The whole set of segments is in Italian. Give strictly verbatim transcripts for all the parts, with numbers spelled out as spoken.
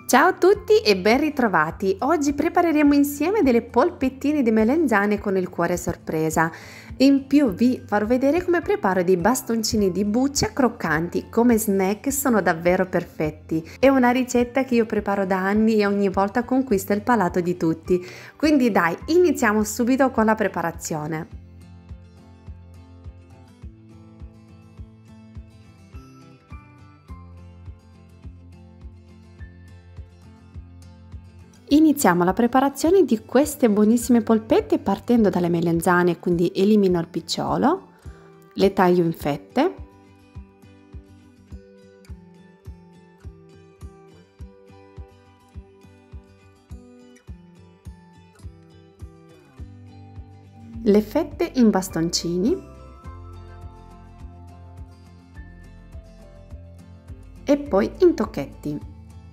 Ciao a tutti e ben ritrovati! Oggi prepareremo insieme delle polpettine di melanzane con il cuore sorpresa. In più vi farò vedere come preparo dei bastoncini di buccia croccanti, come snack sono davvero perfetti. È una ricetta che io preparo da anni e ogni volta conquista il palato di tutti. Quindi dai, iniziamo subito con la preparazione. Iniziamo la preparazione di queste buonissime polpette partendo dalle melanzane, quindi elimino il picciolo, le taglio in fette, le fette in bastoncini e poi in tocchetti.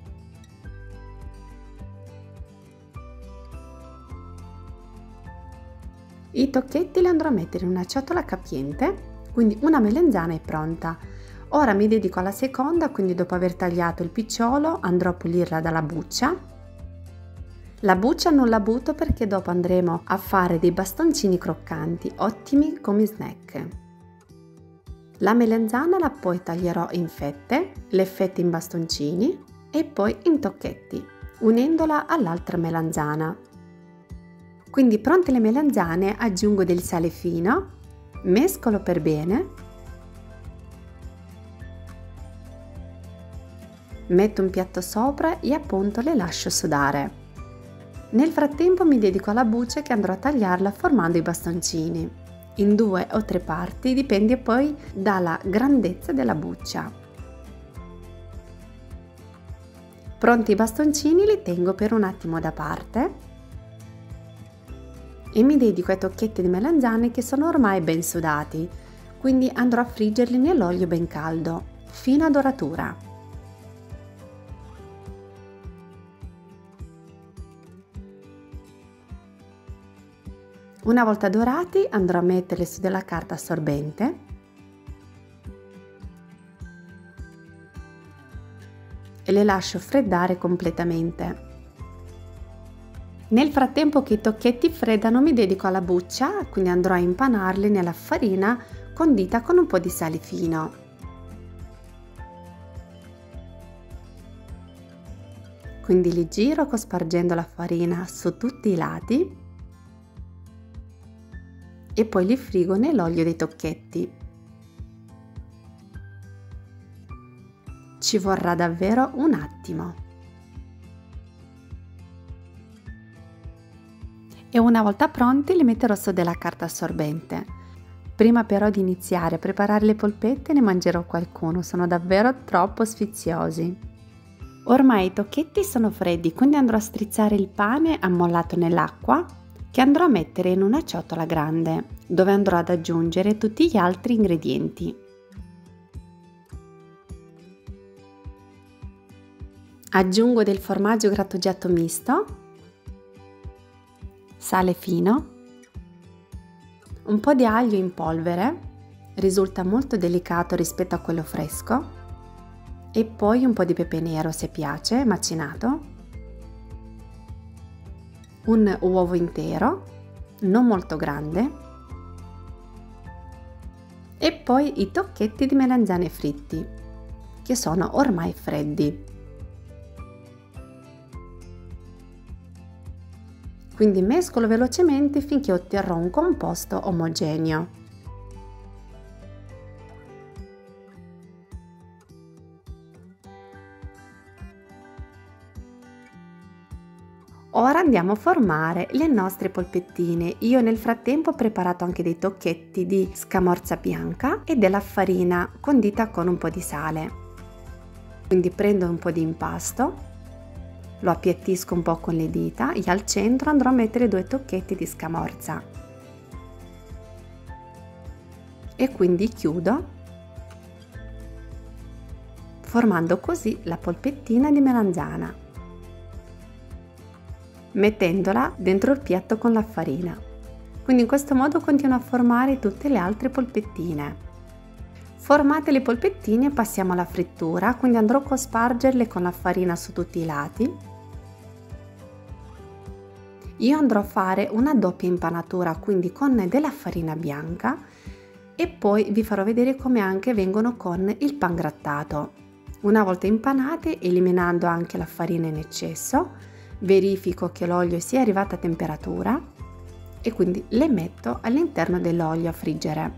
I tocchetti li andrò a mettere in una ciotola capiente, quindi una melanzana è pronta. Ora mi dedico alla seconda, quindi dopo aver tagliato il picciolo andrò a pulirla dalla buccia. La buccia non la butto perché dopo andremo a fare dei bastoncini croccanti, ottimi come snack. La melanzana la poi taglierò in fette, le fette in bastoncini e poi in tocchetti, unendola all'altra melanzana. Quindi pronte le melanzane aggiungo del sale fino, mescolo per bene, metto un piatto sopra e appunto le lascio sudare. Nel frattempo mi dedico alla buccia che andrò a tagliarla formando i bastoncini, in due o tre parti, dipende poi dalla grandezza della buccia. Pronti i bastoncini li tengo per un attimo da parte e mi dedico ai tocchetti di melanzane che sono ormai ben sudati, quindi andrò a friggerli nell'olio ben caldo, fino a doratura. Una volta dorati andrò a metterli su della carta assorbente e le lascio freddare completamente. Nel frattempo che i tocchetti freddano mi dedico alla buccia, quindi andrò a impanarli nella farina condita con un po' di sale fino. Quindi li giro cospargendo la farina su tutti i lati e poi li frigo nell'olio dei tocchetti. Ci vorrà davvero un attimo. E una volta pronti li metterò su della carta assorbente. Prima però di iniziare a preparare le polpette ne mangerò qualcuno, sono davvero troppo sfiziosi. Ormai i tocchetti sono freddi, quindi andrò a strizzare il pane ammollato nell'acqua che andrò a mettere in una ciotola grande, dove andrò ad aggiungere tutti gli altri ingredienti. Aggiungo del formaggio grattugiato misto, sale fino, un po' di aglio in polvere, risulta molto delicato rispetto a quello fresco, e poi un po' di pepe nero se piace, macinato, un uovo intero, non molto grande, e poi i tocchetti di melanzane fritti, che sono ormai freddi. Quindi mescolo velocemente finché otterrò un composto omogeneo. Ora andiamo a formare le nostre polpettine. Io nel frattempo ho preparato anche dei tocchetti di scamorza bianca e della farina condita con un po' di sale. Quindi prendo un po' di impasto, lo appiattisco un po' con le dita e al centro andrò a mettere due tocchetti di scamorza e quindi chiudo, formando così la polpettina di melanzana, mettendola dentro il piatto con la farina. Quindi in questo modo continuo a formare tutte le altre polpettine. Formate le polpettine e passiamo alla frittura, quindi andrò a cospargerle con la farina su tutti i lati. Io andrò a fare una doppia impanatura, quindi con della farina bianca, e poi vi farò vedere come anche vengono con il pangrattato. Una volta impanate, eliminando anche la farina in eccesso, verifico che l'olio sia arrivato a temperatura e quindi le metto all'interno dell'olio a friggere.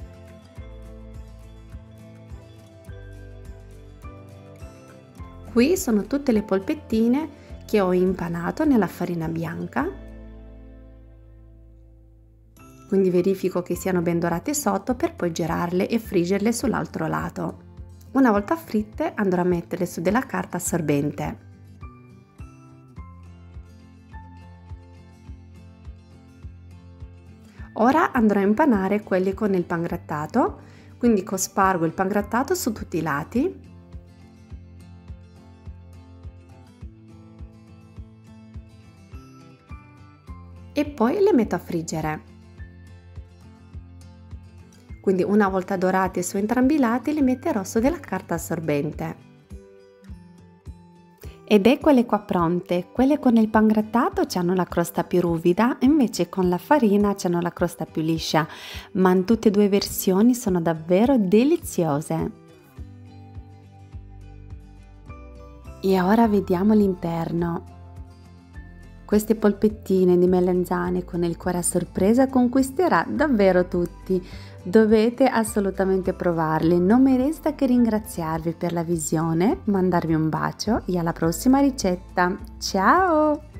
Qui sono tutte le polpettine che ho impanato nella farina bianca, quindi verifico che siano ben dorate sotto per poi girarle e friggerle sull'altro lato. Una volta fritte andrò a metterle su della carta assorbente. Ora andrò a impanare quelli con il pangrattato, quindi cospargo il pangrattato su tutti i lati. E poi le metto a friggere. Quindi una volta dorati su entrambi i lati li metterò su della carta assorbente. Ed eccole qua pronte. Quelle con il pangrattato hanno la crosta più ruvida, invece con la farina hanno la crosta più liscia, ma in tutte e due versioni sono davvero deliziose. E ora vediamo l'interno. Queste polpettine di melanzane con il cuore a sorpresa conquisterà davvero tutti. Dovete assolutamente provarle. Non mi resta che ringraziarvi per la visione, mandarvi un bacio e alla prossima ricetta. Ciao!